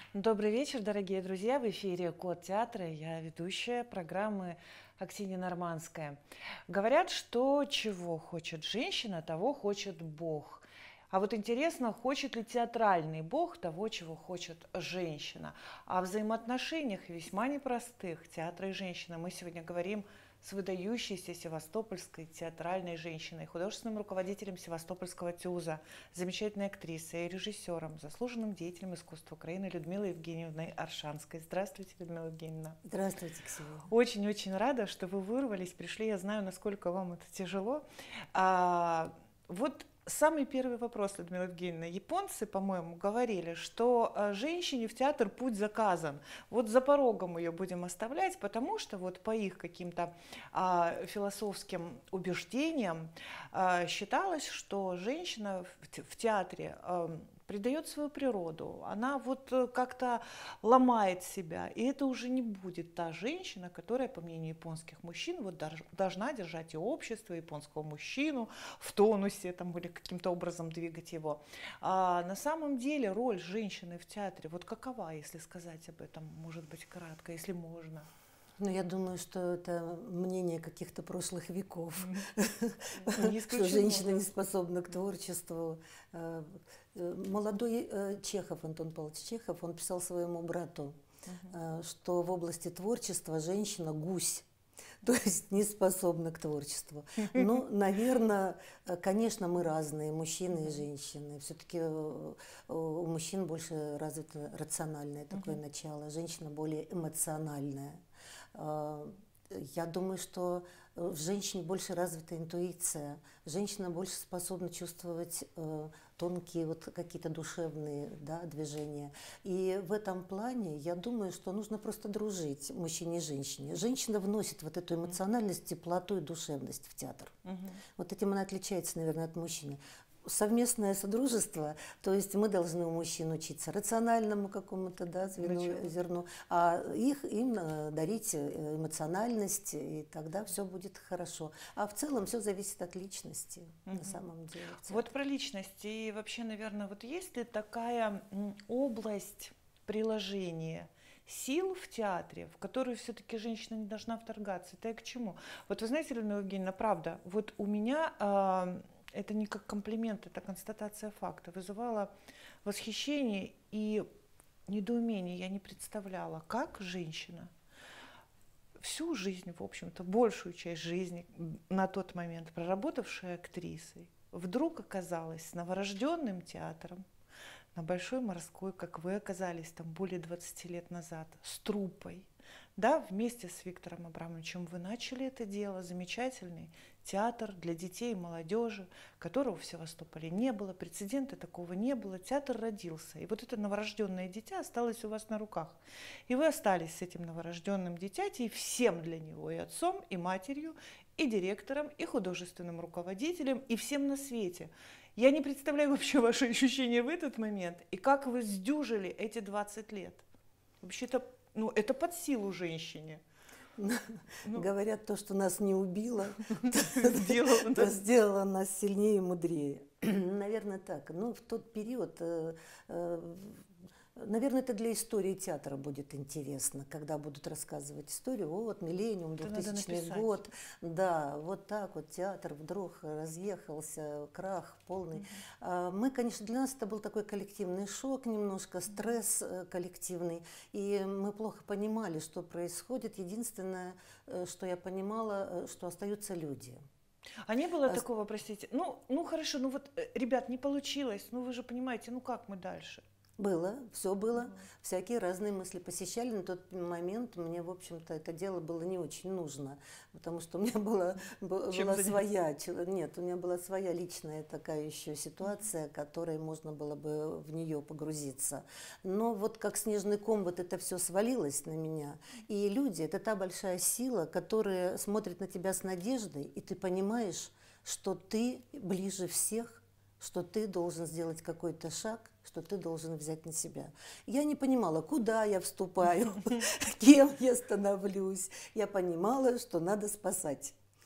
Добрый вечер, дорогие друзья! В эфире Код театра. Я ведущая программы Аксинья Нормандская. Говорят, что чего хочет женщина, того хочет Бог. А вот интересно, хочет ли театральный Бог того, чего хочет женщина? О взаимоотношениях весьма непростых театра и женщины мы сегодня говорим с выдающейся севастопольской театральной женщиной, художественным руководителем Севастопольского ТЮЗа, замечательной актрисой и режиссером, заслуженным деятелем искусства Украины Людмилой Евгеньевной Аршанской. Здравствуйте, Людмила Евгеньевна. Здравствуйте, Ксения. Очень-очень рада, что вы вырвались, пришли. Я знаю, насколько вам это тяжело. Вот самый первый вопрос, Людмила Евгеньевна. Японцы, по-моему, говорили, что женщине в театр путь заказан. Вот за порогом ее будем оставлять, потому что вот по их каким-то философским убеждениям считалось, что женщина в театре предает свою природу, она вот как-то ломает себя, и это уже не будет та женщина, которая, по мнению японских мужчин, вот должна держать и общество, и японского мужчину в тонусе, там, или каким-то образом двигать его. А на самом деле роль женщины в театре, вот какова, если сказать об этом, может быть, кратко, если можно? Ну, я думаю, что это мнение каких-то прошлых веков, что Исключено, женщина да. не способна к творчеству. Молодой Чехов, Антон Павлович Чехов, он писал своему брату, что в области творчества женщина гусь, то есть не способна к творчеству. Ну, наверное, конечно, мы разные, мужчины и женщины. Все-таки у мужчин больше развито рациональное такое начало, женщина более эмоциональная. Я думаю, что в женщине больше развита интуиция. Женщина больше способна чувствовать тонкие вот какие-то душевные, да, движения. И в этом плане я думаю, что нужно просто дружить мужчине и женщине. Женщина вносит вот эту эмоциональность, теплоту и душевность в театр. Вот этим она отличается, наверное, от мужчины. Совместное содружество, то есть мы должны у мужчин учиться рациональному какому-то, да, зерну, а им дарить эмоциональность, и тогда все будет хорошо. А в целом все зависит от личности, на самом деле. Вот про личность. И вообще, наверное, вот есть ли такая область приложения сил в театре, в которую все-таки женщина не должна вторгаться? Это я к чему? Вот вы знаете, Людмила Евгеньевна, правда, вот у меня это не как комплимент, это констатация факта, вызывало восхищение и недоумение. Я не представляла, как женщина всю жизнь, в общем-то, большую часть жизни на тот момент проработавшая актрисой, вдруг оказалась с новорожденным театром на Большой Морской, как вы оказались там более 20 лет назад, с труппой. Да, вместе с Виктором Абрамовичем вы начали это дело, замечательный театр для детей и молодежи, которого в Севастополе не было, прецедента такого не было, театр родился. И вот это новорожденное дитя осталось у вас на руках. И вы остались с этим новорожденным дитятей всем для него, и отцом, и матерью, и директором, и художественным руководителем, и всем на свете. Я не представляю вообще ваши ощущения в этот момент, и как вы сдюжили эти 20 лет. Вообще-то, ну, это под силу женщине. Говорят, то, что нас не убило, Сделала сделало нас сильнее и мудрее. Наверное, так. Но в тот период, наверное, это для истории театра будет интересно, когда будут рассказывать историю. Вот, миллениум, 2000 год. Да, вот так вот театр вдруг разъехался, крах полный. Мы, конечно, для нас это был такой коллективный шок, немножко стресс коллективный. И мы плохо понимали, что происходит. Единственное, что я понимала, что остаются люди. А не было такого, простите, ну хорошо, ну вот, ребят, не получилось, ну вы же понимаете, ну как мы дальше? Было, все было, всякие разные мысли посещали. На тот момент мне, в общем-то, это дело было не очень нужно, потому что у меня была своя, нет, у меня была своя личная такая еще ситуация, которой можно было бы в нее погрузиться. Но вот как снежный ком вот это все свалилось на меня. И люди – это та большая сила, которая смотрит на тебя с надеждой, и ты понимаешь, что ты ближе всех, что ты должен сделать какой-то шаг, что ты должен взять на себя. Я не понимала, куда я вступаю, кем я становлюсь. Я понимала, что надо спасать.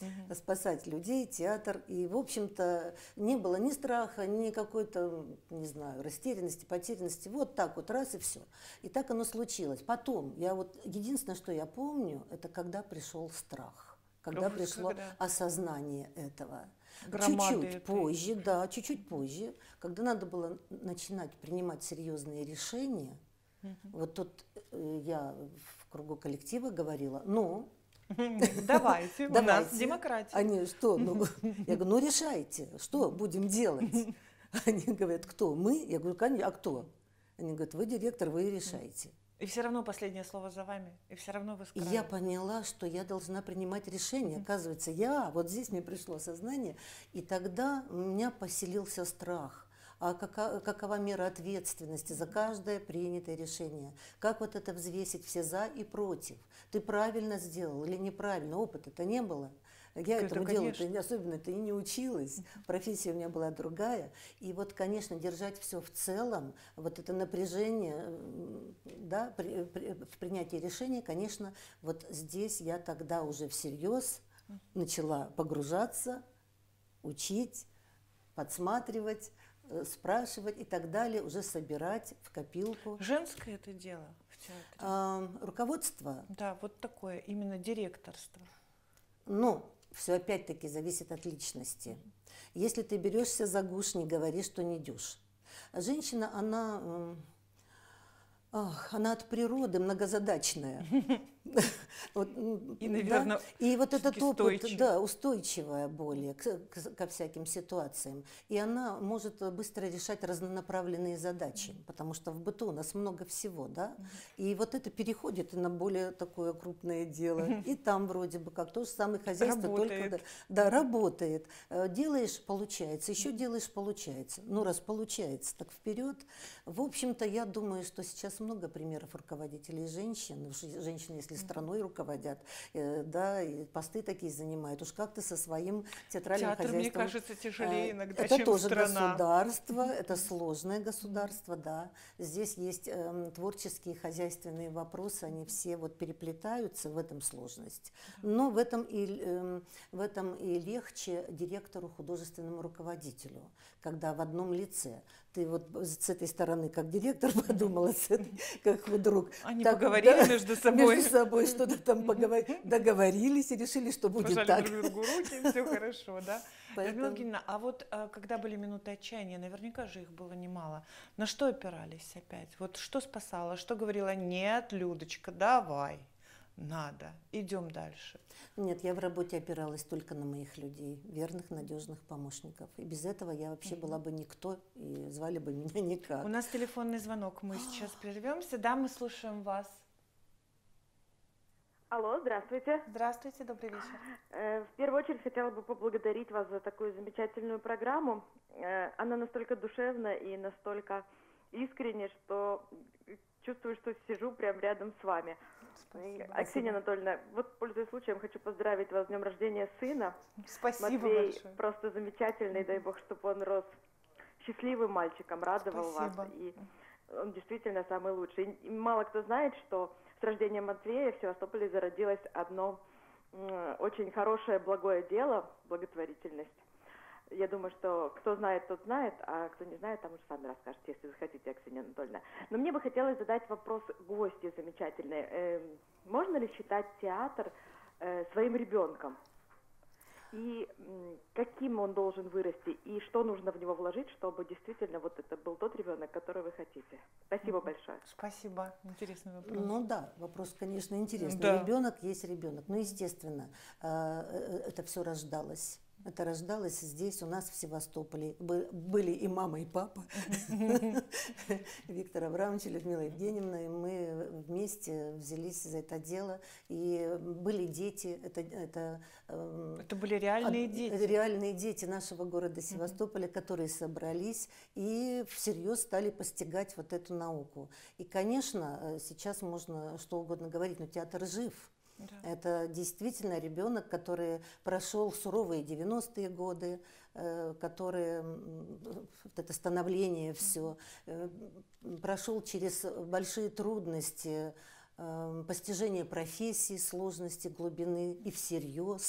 спасать людей, театр. И, в общем-то, не было ни страха, ни какой-то, не знаю, растерянности, потерянности. Вот так вот, раз и все. И так оно случилось. Потом, единственное, что я помню, это когда пришел страх, когда пришло осознание этого. Чуть-чуть позже, да, чуть-чуть позже, когда надо было начинать принимать серьезные решения, вот тут я в кругу коллектива говорила, давайте, у нас демократия. Они что? Я говорю, решайте, что будем делать? Они говорят, кто? Мы? Я говорю, конечно, а кто? Они говорят, вы директор, вы и решаете. И все равно последнее слово за вами, и все равно вы сказали. И я поняла, что я должна принимать решение. Оказывается, вот здесь мне пришло осознание, и тогда у меня поселился страх. А какова мера ответственности за каждое принятое решение? Как вот это взвесить все за и против? Ты правильно сделал или неправильно? Опыта-то не было. Я этому делу особенно-то и не училась, профессия у меня была другая. И вот, конечно, держать все в целом, вот это напряжение, да, в принятии решения, конечно, вот здесь я тогда уже всерьез начала погружаться, учить, подсматривать, спрашивать и так далее, уже собирать в копилку. Женское это дело в театре? Руководство? Да, вот такое, именно директорство. Все опять-таки зависит от личности. Если ты берешься за гуш, не говори, что не дюж. Женщина, она от природы многозадачная. И, наверное, и вот этот опыт, устойчивая более ко всяким ситуациям. И она может быстро решать разнонаправленные задачи, потому что в быту у нас много всего, да. И вот это переходит на более такое крупное дело. И там вроде бы как то же самое хозяйство, только работает. Делаешь, получается, еще делаешь, получается. Раз получается, так вперед. В общем-то, я думаю, что сейчас много примеров руководителей женщин. Женщины, если страной руководят, да, и посты такие занимают. Уж как-то со своим театральным хозяйством. Мне кажется, тяжелее иногда, это чем тоже страна. Государство, это сложное государство, да. Здесь есть творческие, хозяйственные вопросы, они все вот переплетаются, в этом сложность. Но в этом и легче директору, художественному руководителю, когда в одном лице. Ты вот с этой стороны как директор подумала, с этой как друг. Они поговорили между собой. Между собой что-то там договорились и решили, что будет так. так. Пожали друг другу руки, и все хорошо, да? Людмила Евгеньевна, а вот когда были минуты отчаяния, наверняка же их было немало. На что опирались опять? Вот что спасало? Что говорила, нет, Людочка, давай, надо, идем дальше? Нет, я в работе опиралась только на моих людей, верных, надежных помощников. И без этого я вообще была бы никто, и звали бы меня никак. У нас телефонный звонок, мы сейчас прервемся. Да, мы слушаем вас. Алло, здравствуйте. Здравствуйте, добрый вечер. В первую очередь хотела бы поблагодарить вас за такую замечательную программу. Она настолько душевная и настолько искренняя, что чувствую, что сижу прямо рядом с вами. Спасибо. Аксинья Анатольевна, вот, пользуясь случаем, хочу поздравить вас с днем рождения сына. Спасибо Матвей большое. Просто замечательный, дай бог, чтобы он рос счастливым мальчиком, радовал вас. И он действительно самый лучший. И мало кто знает, что с рождением Матвея в Севастополе зародилось одно очень хорошее, благое дело, благотворительность. Я думаю, что кто знает, тот знает, а кто не знает, там уже сами расскажете, если захотите, Аксинья Анатольевна. Но мне бы хотелось задать вопрос гости замечательной. Можно ли считать театр своим ребенком? И каким он должен вырасти? И что нужно в него вложить, чтобы действительно вот это был тот ребенок, который вы хотите? Спасибо большое. Спасибо. Интересный вопрос. Да, вопрос, конечно, интересный. Да. Ребенок есть ребенок. Естественно, это все рождалось. Это рождалось здесь, у нас в Севастополе. Были и мама, и папа. Виктор Абрамович, Людмила Евгеньевна, и мы вместе взялись за это дело. И были дети. Это были реальные дети. Реальные дети нашего города Севастополя, которые собрались и всерьез стали постигать вот эту науку. И, конечно, сейчас можно что угодно говорить, но театр жив. Да. Это действительно ребенок, который прошел суровые 90-е годы, который это становление все, прошел через большие трудности, постижение профессии, сложности, глубины и всерьез,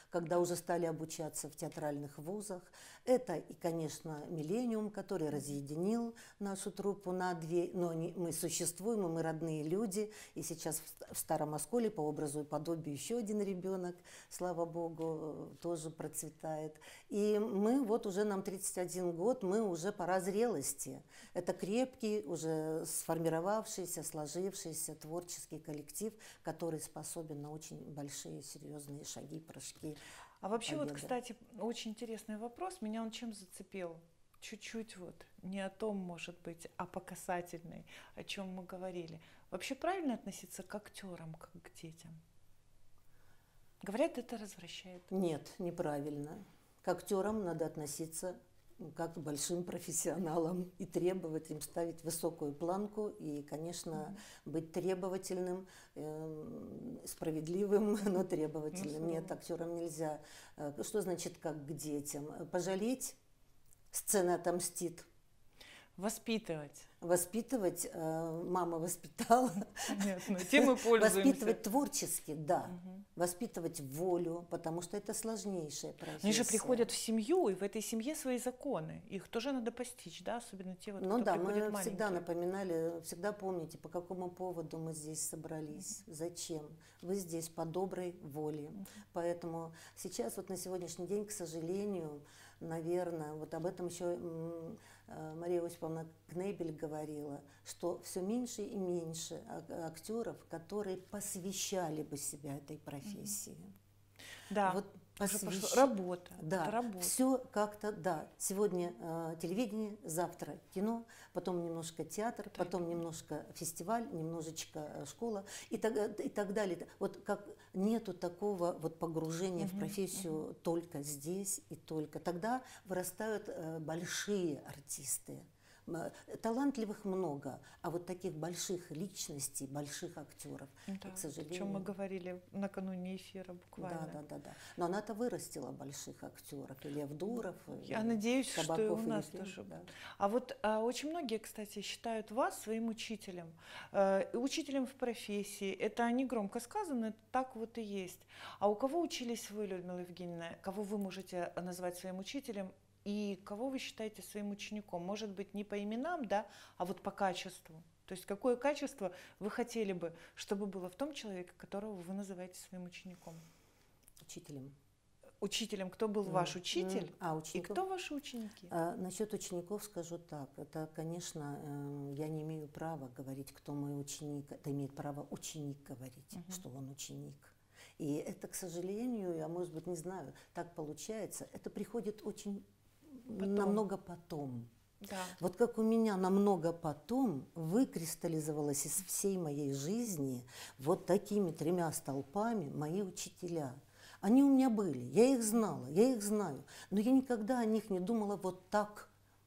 когда уже стали обучаться в театральных вузах. Это и, конечно, «Миллениум», который разъединил нашу труппу на две, но мы существуем, и мы родные люди. И сейчас в Старом Осколе по образу и подобию еще один ребенок, слава богу, тоже процветает. И мы вот уже, нам 31 год, мы уже пора зрелости. Это крепкий, уже сформировавшийся, сложившийся творческий коллектив, который способен на очень большие, серьезные шаги, прыжки. А вообще победы. вот, кстати, очень интересный вопрос. Меня он чем зацепил? Чуть-чуть вот не о том, может быть, а по касательной, о чем мы говорили. Вообще правильно относиться к актерам, как к детям? Говорят, это развращает. Нет, неправильно. К актерам надо относиться как к большим профессионалам и требовать им, ставить высокую планку и, конечно, быть требовательным, справедливым, но требовательным. Нет, актерам нельзя. Что значит как к детям? Пожалеть? Сцена отомстит. Воспитывать. Воспитывать, мама воспитала. Понятно, тем мы пользуемся. Воспитывать творчески, да. Воспитывать волю, потому что это сложнейшая профессия. Они же приходят в семью, и в этой семье свои законы. Их тоже надо постичь, да, особенно те, вот, кто приходит маленькие. Мы всегда напоминали, всегда помните, по какому поводу мы здесь собрались, зачем. Вы здесь по доброй воле. Поэтому сейчас, вот на сегодняшний день, к сожалению, наверное, вот об этом еще Мария Осиповна Кнебель говорила, что все меньше и меньше актеров, которые посвящали бы себя этой профессии. Да, вот работа. Да, работа. Все как-то, да. Сегодня телевидение, завтра кино, потом немножко театр, так. Потом немножко фестиваль, немножечко школа и так далее. Вот как нету такого вот погружения в профессию только здесь и только. Тогда вырастают большие артисты. Талантливых много, а вот таких больших личностей, больших актеров, да, к сожалению. О чем мы говорили накануне эфира буквально. Да. Но она-то вырастила больших актеров, и Лев Дуров. Я надеюсь, Кабаков, что и у нас Ефим, тоже. Да. А вот очень многие, кстати, считают вас своим учителем. Учителем в профессии. Это не громко сказано, это так вот и есть. А у кого учились вы, Людмила Евгеньевна? Кого вы можете назвать своим учителем? И кого вы считаете своим учеником? Может быть, не по именам, да, а вот по качеству. То есть какое качество вы хотели бы, чтобы было в том человеке, которого вы называете своим учеником? Учителем. Учителем. Кто был ваш учитель? И кто ваши ученики? Насчет учеников скажу так. Это, конечно, я не имею права говорить, кто мой ученик. Это имеет право ученик говорить, что он ученик. И это, к сожалению, я, может быть, не знаю, так получается. Это приходит очень намного потом. Да. Вот как у меня намного потом выкристаллизовалось из всей моей жизни вот такими 3 столпами мои учителя. Они у меня были, я их знала, я их знаю, но я никогда о них не думала вот так,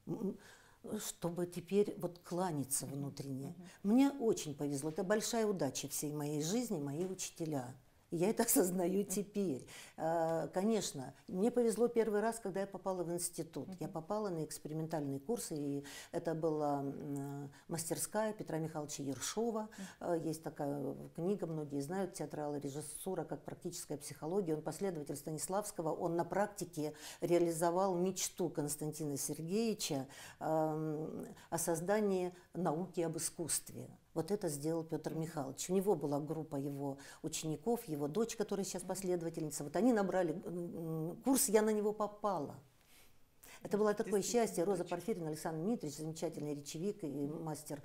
чтобы теперь вот кланяться внутренне. Мне очень повезло, это большая удача всей моей жизни, мои учителя. Я это осознаю теперь. Конечно, мне повезло первый раз, когда я попала в институт. Я попала на экспериментальные курсы, и это была мастерская Петра Михайловича Ершова. Есть такая книга, многие знают, «Театрал и режиссура как практическая психология». Он последователь Станиславского, он на практике реализовал мечту Константина Сергеевича о создании науки об искусстве. Вот это сделал Петр Михайлович. У него была группа его учеников, его дочь, которая сейчас последовательница. Вот они набрали курс, я на него попала. Это было такое счастье. Роза Порфирьевна, Александр Дмитриевич, замечательный речевик и мастер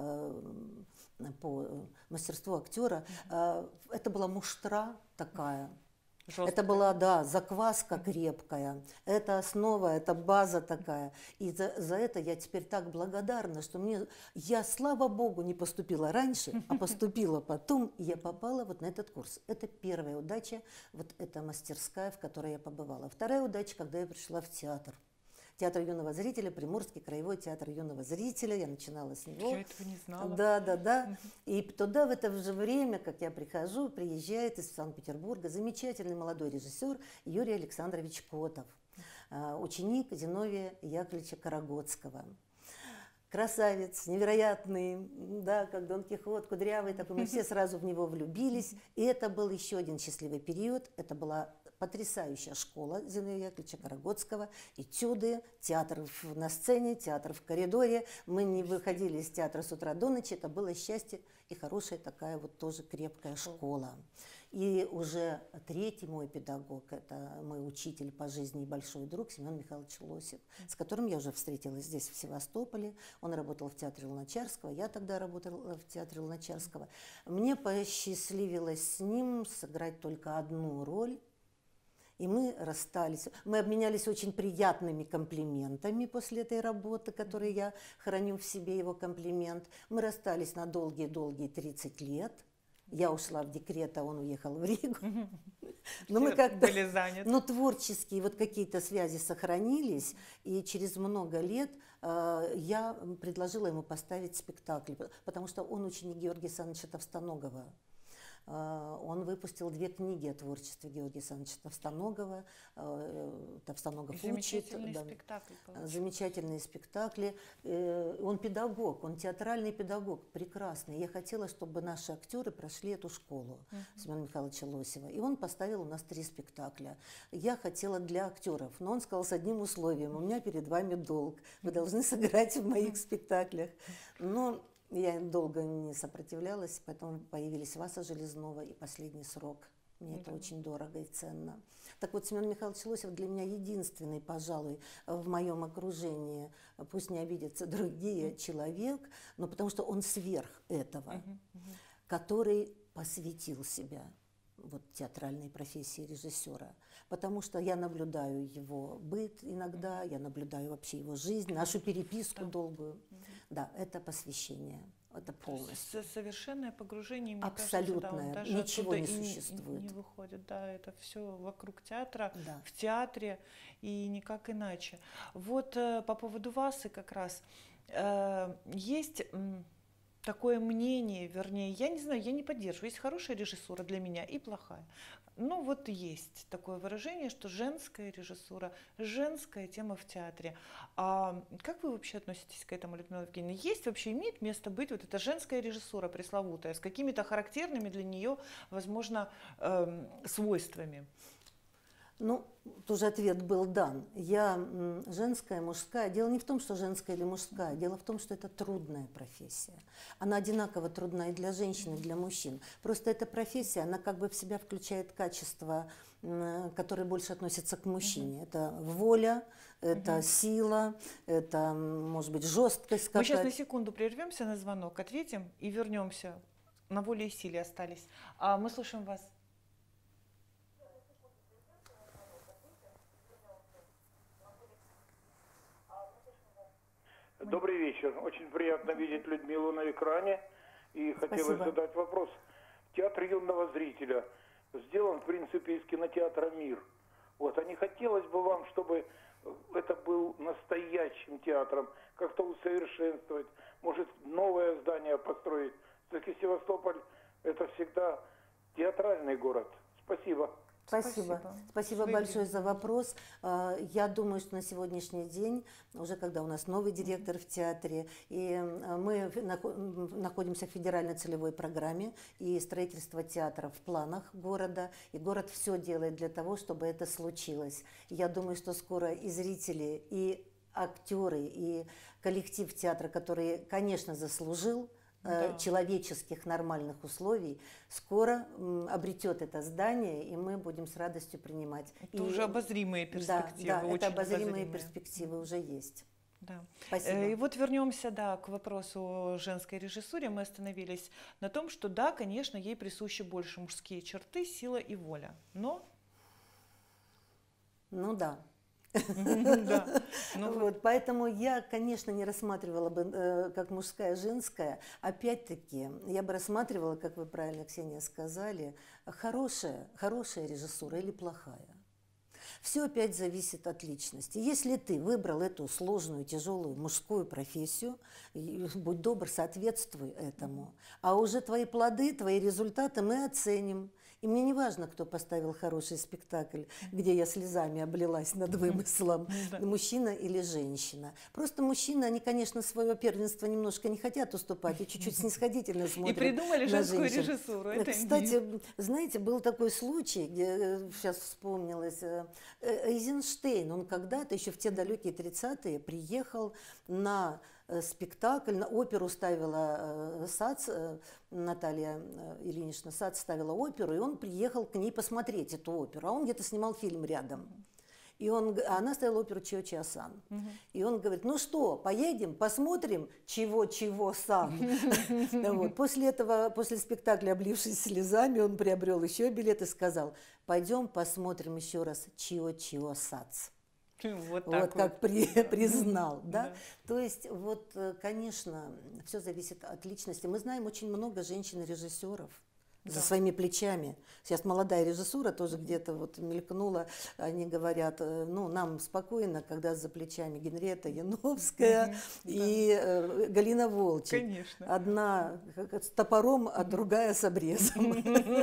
по мастерству актера. Это была муштра такая. Жесткая. Это была, да, закваска крепкая, это основа, это база такая. И за это я теперь так благодарна, что я, слава богу, не поступила раньше, а поступила потом, и я попала вот на этот курс. Это первая удача, вот эта мастерская, в которой я побывала. Вторая удача, когда я пришла в театр. Театр юного зрителя, Приморский краевой театр юного зрителя. Я начинала с него. Я этого не знала. Да. И туда в это же время, как я прихожу, приезжает из Санкт-Петербурга замечательный молодой режиссер Юрий Александрович Котов, ученик Зиновия Яковлевича Карагодского. красавец, невероятный, да, как Дон Кихот, кудрявый такой, мы все сразу в него влюбились. И это был еще один счастливый период. Это была потрясающая школа Зиновия Яковлевича Карагодского, этюды, театр на сцене, театр в коридоре. Мы не выходили из театра с утра до ночи, это было счастье и хорошая такая вот тоже крепкая школа. И уже третий мой педагог, это мой учитель по жизни и большой друг Семен Михайлович Лосев, с которым я уже встретилась здесь, в Севастополе. Он работал в театре Луначарского, я тогда работала в театре Луначарского. Мне посчастливилось с ним сыграть только одну роль. И мы расстались. Мы обменялись очень приятными комплиментами после этой работы, которую я храню в себе, его комплимент. Мы расстались на долгие-долгие 30 лет. Я ушла в декрет, а он уехал в Ригу. Но мы как-то были заняты. Но творческие вот какие-то связи сохранились. И через много лет я предложила ему поставить спектакль, потому что он ученик Георгия Александровича Товстоногова. Он выпустил 2 книги о творчестве Георгия Александровича Товстоногова. Товстоногов учит. Замечательный спектакль получился. Замечательные спектакли. Он педагог, он театральный педагог, прекрасный. Я хотела, чтобы наши актеры прошли эту школу Семена Михайловича Лосева. И он поставил у нас 3 спектакля. Я хотела для актеров, но он сказал с одним условием: у меня перед вами долг, вы должны сыграть в моих спектаклях. Но я долго не сопротивлялась, поэтому появились Васа Железнова и «Последний срок». Мне это очень дорого и ценно. Так вот, Семен Михайлович Лосев для меня единственный, пожалуй, в моем окружении, пусть не обидятся другие, человек, но потому что он сверх этого, который посвятил себя вот театральной профессии режиссера. Потому что я наблюдаю его быт иногда, я наблюдаю вообще его жизнь, нашу переписку долгую. Да, это посвящение, это полностью. Совершенное погружение, мне абсолютное, кажется, да, ничего не существует. Не выходит, да, это все вокруг театра, да. В театре и никак иначе. Вот по поводу Васы как раз есть такое мнение, вернее, я не знаю, я не поддерживаю. Есть хорошая режиссура для меня и плохая. Ну вот есть такое выражение, что женская режиссура, женская тема в театре. А как вы вообще относитесь к этому, Людмила Евгеньевна? Есть вообще, имеет место быть вот эта женская режиссура пресловутая, с какими-то характерными для нее, возможно, свойствами? Ну, тоже ответ был дан. Я женская, мужская. Дело не в том, что женская или мужская. Дело в том, что это трудная профессия. Она одинаково трудна и для женщин, и для мужчин. Просто эта профессия, она как бы в себя включает качества, которые больше относятся к мужчине. Это воля, это сила, это, может быть, жесткость. Мы сейчас на секунду прервемся на звонок, ответим и вернемся. На воле и силе остались. Мы слушаем вас. Добрый вечер. Очень приятно видеть Людмилу на экране. И хотелось задать вопрос. Театр юного зрителя сделан, в принципе, из кинотеатра «Мир». Вот, а не хотелось бы вам, чтобы это был настоящим театром, как-то усовершенствовать, может, новое здание построить. Все-таки Севастополь – это всегда театральный город. Спасибо. Спасибо большое за вопрос. Я думаю, что на сегодняшний день, уже когда у нас новый директор в театре, и мы находимся в федеральной целевой программе, и строительство театра в планах города, и город все делает для того, чтобы это случилось. Я думаю, что скоро и зрители, и актеры, и коллектив театра, который, конечно, заслужил человеческих нормальных условий, скоро обретет это здание, и мы будем с радостью принимать. Это уже обозримые перспективы. Да, это обозримые перспективы уже есть. Да. Спасибо. И вот вернемся, к вопросу о женской режиссуре. Мы остановились на том, что да, конечно, ей присущи больше мужские черты, сила и воля. Но... Ну да. Поэтому я, конечно, не рассматривала бы как мужская, женская. Опять-таки, я бы рассматривала, как вы правильно, Ксения, сказали, хорошая режиссура или плохая. Все опять зависит от личности. Если ты выбрал эту сложную, тяжелую мужскую профессию, будь добр, соответствуй этому. А уже твои плоды, твои результаты мы оценим. И мне не важно, кто поставил хороший спектакль, где я слезами облилась над вымыслом, мужчина или женщина. Просто мужчины, они, конечно, свое первенство немножко не хотят уступать и чуть-чуть снисходительно смотрят. И придумали женскую режиссуру. Кстати, знаете, был такой случай, где сейчас вспомнилось, Эйзенштейн, он когда-то, еще в те далекие 30-е, приехал на спектакль, на оперу ставила САЦ, Наталья Ильинична САЦ ставила оперу, и он приехал к ней посмотреть эту оперу, а он где-то снимал фильм рядом. И она ставила оперу Чио-Чио-сан. И он говорит, ну что, поедем, посмотрим, чего-чего-сан. После этого, после спектакля, облившись слезами, он приобрел еще билет и сказал, пойдем посмотрим еще раз Чио-Чио-Сац. Вот как признал, да? То есть, вот, конечно, все зависит от личности. Мы знаем очень много женщин-режиссеров за своими плечами. Сейчас молодая режиссура тоже где-то вот мелькнула, они говорят, ну, нам спокойно, когда за плечами Генриетта Яновская и Галина Волчек. Конечно. Одна с топором, а другая с обрезом.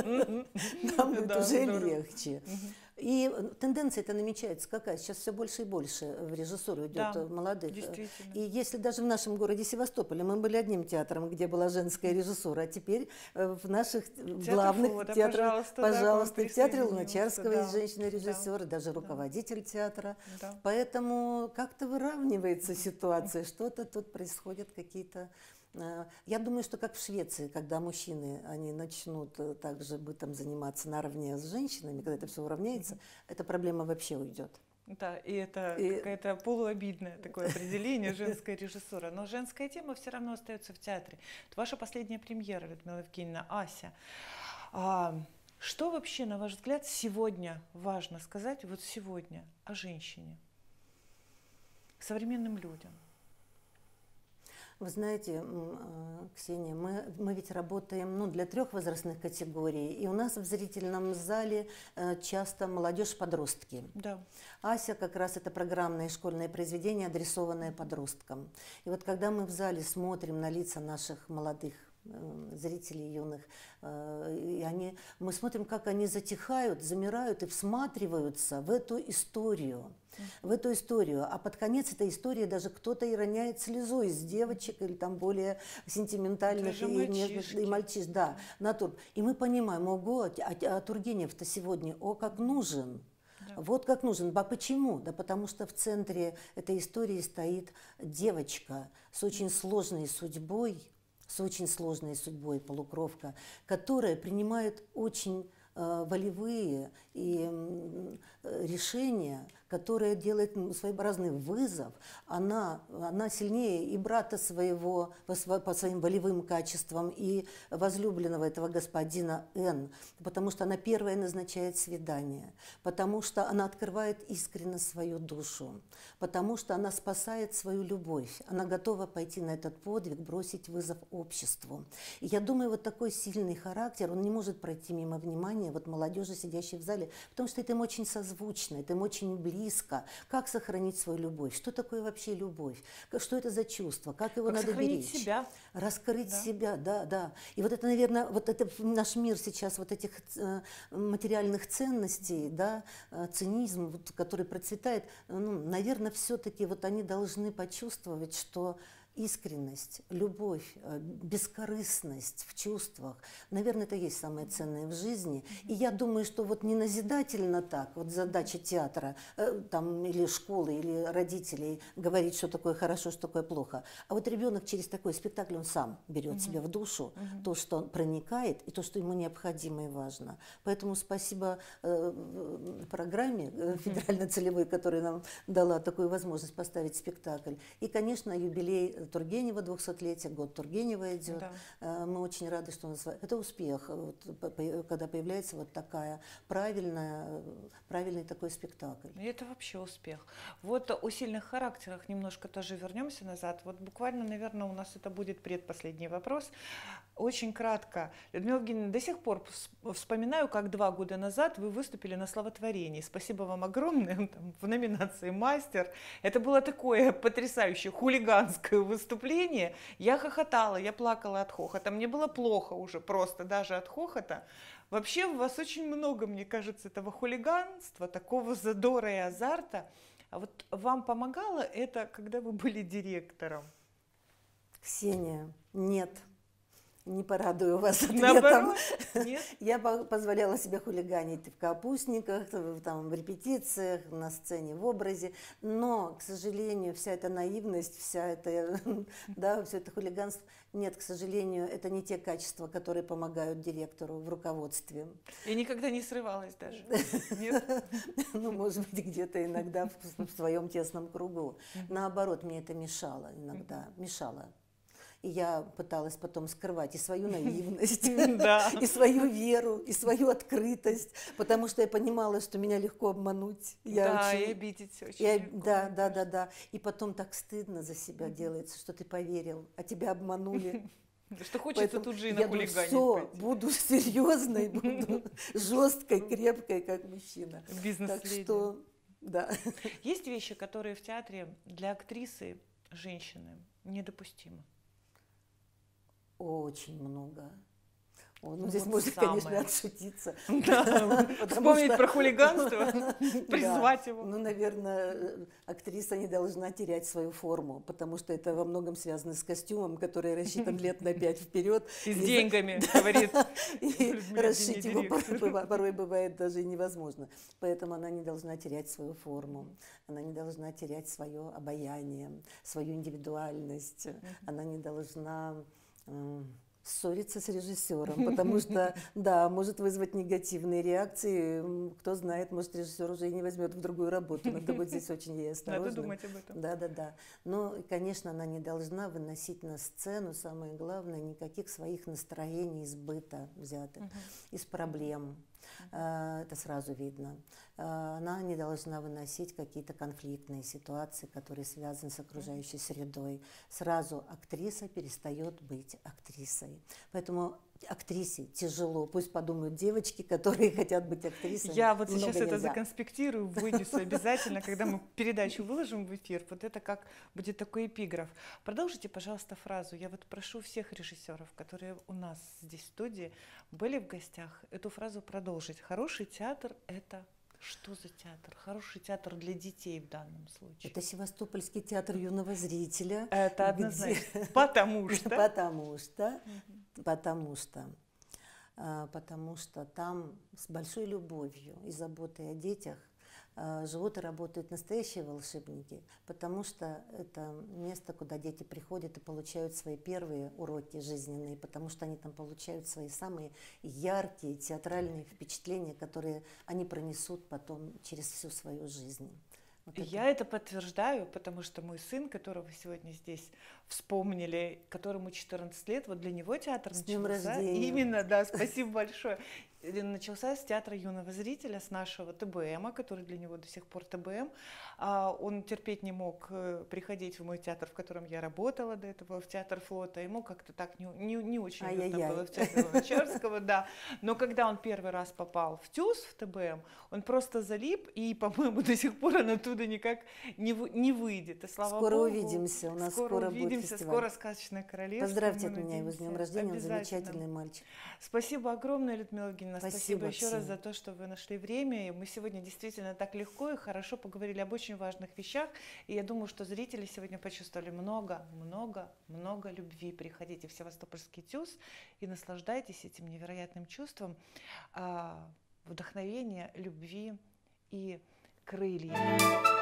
Нам будет уже легче. И тенденция это намечается какая? Сейчас все больше и больше в режиссуру идет молодых. И если даже в нашем городе Севастополе мы были одним театром, где была женская режиссура, а теперь в наших главных театрах, пожалуйста, в театре Луначарского есть женщина-режиссер, даже руководитель театра. Поэтому как-то выравнивается ситуация, что-то тут происходит, какие-то... Я думаю, что как в Швеции, когда мужчины они начнут также бытом заниматься наравне с женщинами, когда это все уравняется, эта проблема вообще уйдет. Да, и это какое-то полуобидное такое определение женская режиссура. Но женская тема все равно остается в театре. Это ваша последняя премьера, Людмила Евгеньевна, Ася. Что вообще, на ваш взгляд, сегодня важно сказать, вот сегодня, о женщине, современным людям? Вы знаете, Ксения, мы ведь работаем для 3 возрастных категорий, и у нас в зрительном зале часто молодежь-подростки. Да. Ася как раз это программное школьное произведение, адресованное подросткам. И вот когда мы в зале смотрим на лица наших молодых зрителей юных, мы смотрим, как они затихают, замирают и всматриваются в эту историю. А под конец этой истории даже кто-то и роняет слезу из девочек или там более сентиментальных и мальчиш, да, натур. И мы понимаем, ого, а Тургенев-то сегодня, как нужен. Да. Вот как нужен. А почему? Да потому что в центре этой истории стоит девочка с очень сложной судьбой, полукровка, которая принимает очень волевые решения, которая делает своеобразный вызов. Она сильнее и брата своего по своим волевым качествам, и возлюбленного этого господина Н, потому что она первая назначает свидание, потому что она открывает искренне свою душу, потому что она спасает свою любовь. Она готова пойти на этот подвиг, бросить вызов обществу. И я думаю, вот такой сильный характер, он не может пройти мимо внимания вот молодежи, сидящей в зале, потому что это им очень созвучно, это им очень близко. Как сохранить свою любовь? Что такое вообще любовь? Что это за чувство? Как его надо беречь? Себя. Раскрыть себя, да. И вот это, наверное, вот это наш мир сейчас, вот этих материальных ценностей, да, цинизм, вот, который процветает, наверное, все-таки вот они должны почувствовать, что искренность, любовь, бескорыстность в чувствах, наверное, это и есть самое ценное в жизни. И я думаю, что вот не назидательно так, вот задача театра, там, или школы, или родителей говорить, что такое хорошо, что такое плохо. А вот ребенок через такой спектакль, он сам берет себе в душу то, что он проникает, и то, что ему необходимо и важно. Поэтому спасибо программе федерально-целевой, которая нам дала такую возможность поставить спектакль. И, конечно, юбилей Тургенева 200-летие, год Тургенева идет. Да. Мы очень рады, что у нас это успех, вот, когда появляется вот такая правильный такой спектакль. И это вообще успех. Вот о сильных характерах немножко тоже вернемся назад. Вот буквально, наверное, у нас это будет предпоследний вопрос. Очень кратко. Людмила Евгеньевна, до сих пор вспоминаю, как 2 года назад вы выступили на словотворении. Спасибо вам огромное, там, в номинации «Мастер». Это было такое потрясающее хулиганское выступление. Я хохотала, я плакала от хохота. Мне было плохо уже просто даже от хохота. Вообще у вас очень много, мне кажется, этого хулиганства, такого задора и азарта. А вот вам помогало это, когда вы были директором? Ксения, нет. Не порадую вас ответом. Наоборот, нет? Я позволяла себе хулиганить в капустниках, там, в репетициях, на сцене, в образе. Но, к сожалению, вся эта наивность, все это хулиганство, нет, к сожалению, это не те качества, которые помогают директору в руководстве. И никогда не срывалась даже? Нет? Ну, может быть, где-то иногда в своем тесном кругу. Наоборот, мне это мешало иногда, мешало. И я пыталась потом скрывать и свою наивность, и свою веру, и свою открытость, потому что я понимала, что меня легко обмануть. И обидеть очень легко. Да. И потом так стыдно за себя делается, что ты поверил, а тебя обманули. Что хочется тут же и нахулиганить. Все, буду серьезной, буду жесткой, крепкой, как мужчина. Бизнес-леди. Так что, да. Есть вещи, которые в театре для актрисы, женщины, недопустимы? Очень много. Ну, здесь можно, конечно, отшутиться. Вспомнить про хулиганство, призвать его. Ну, наверное, актриса не должна терять свою форму, потому что это во многом связано с костюмом, который рассчитан лет на 5 вперед. И с деньгами, говорит. И расшить его порой бывает даже и невозможно. Поэтому она не должна терять свою форму, она не должна терять свое обаяние, свою индивидуальность, она не должна ссориться с режиссером, потому что, да, может вызвать негативные реакции. Кто знает, может, режиссер уже и не возьмет в другую работу. Надо быть здесь очень ей осторожным. Надо думать об этом. Да. Но, конечно, она не должна выносить на сцену, самое главное, никаких своих настроений из быта взятых, из проблем. Это сразу видно. Она не должна выносить какие-то конфликтные ситуации, которые связаны с окружающей средой. Сразу актриса перестает быть актрисой. Поэтому актрисе тяжело. Пусть подумают девочки, которые хотят быть актрисами. Я вот сейчас это законспектирую, вынесу обязательно, когда мы передачу выложим в эфир. Вот это как будет такой эпиграф. Продолжите, пожалуйста, фразу. Я вот прошу всех режиссеров, которые у нас здесь в студии были в гостях, эту фразу продолжить. Хороший театр – это... Что за театр? Хороший театр для детей в данном случае. Это Севастопольский театр юного зрителя. Это однозначно. Потому что там с большой любовью и заботой о детях живут и работают настоящие волшебники, потому что это место, куда дети приходят и получают свои первые уроки жизненные, потому что они там получают свои самые яркие театральные впечатления, которые они пронесут потом через всю свою жизнь. Я это подтверждаю, потому что мой сын, которого сегодня здесь вспомнили, которому 14 лет, вот для него театр начался. С днем рождения. Именно, да, спасибо большое. Начался с театра юного зрителя, с нашего ТБМа, который для него до сих пор ТБМ. Он терпеть не мог приходить в мой театр, в котором я работала до этого, в театр флота. Ему как-то так не очень уютно было в театре Луначарского, да. Но когда он первый раз попал в ТЮЗ, в ТБМ, он просто залип, и, по-моему, до сих пор он оттуда никак не выйдет. И слава скоро Богу, увидимся, у нас скоро будет фестиваль. Скоро «Сказочное королевство». Поздравьте от меня его с днем рождения, он замечательный мальчик. Спасибо огромное, Людмила Евгеньевна. Спасибо еще Ксения. раз за то, что вы нашли время. И мы сегодня действительно так легко и хорошо поговорили об очень важных вещах. И я думаю, что зрители сегодня почувствовали много любви. Приходите в Севастопольский ТЮЗ и наслаждайтесь этим невероятным чувством вдохновения, любви и крыльев.